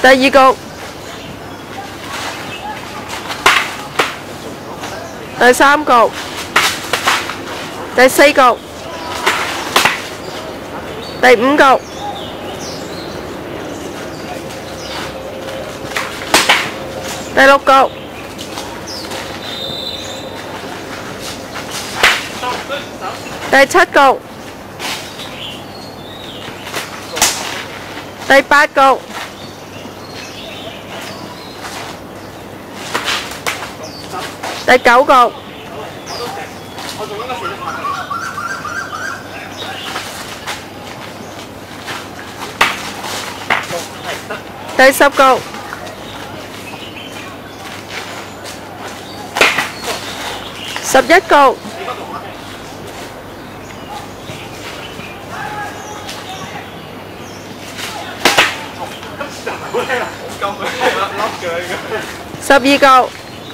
第二局，第三局，第四局，第五局，第六局，第七局，第八局。 第九局，第十局，11局，12局。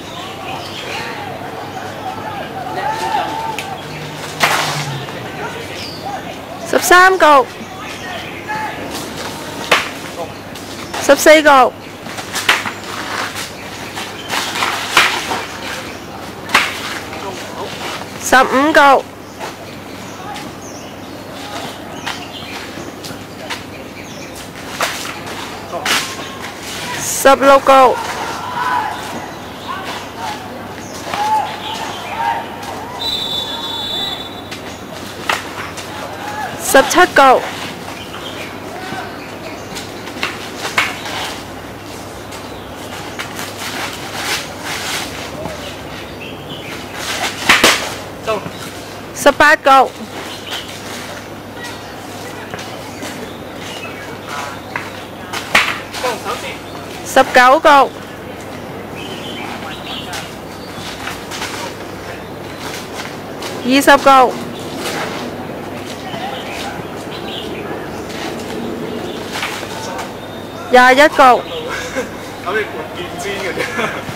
13局、14局、15局、16局、17局、18局、19局、20局、21局、 好似盤劍尖嘅啫。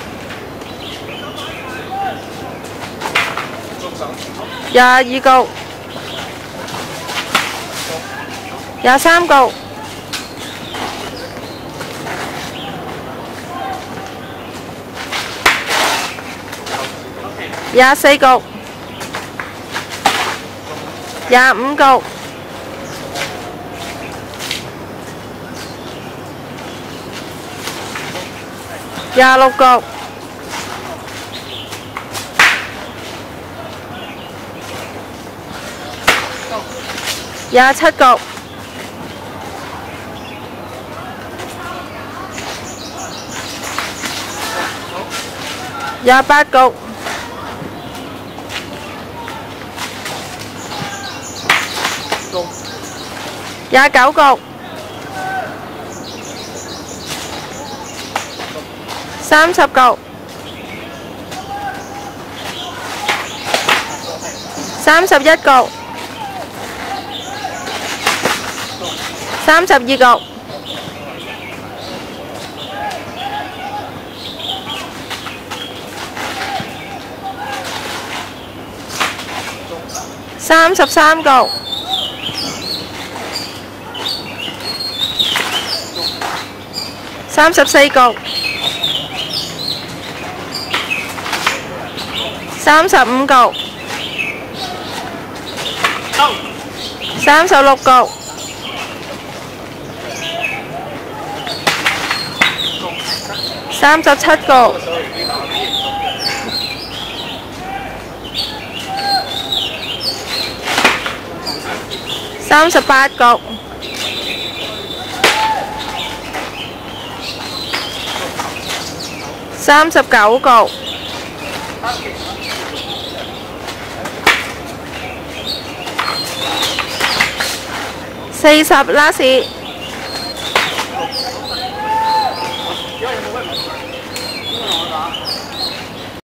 22局、23局、24局、25局、26局、27局、28局、29局、30局、31局、32局、33局、34局、35局、36局、37局、38局、39局、40拉士。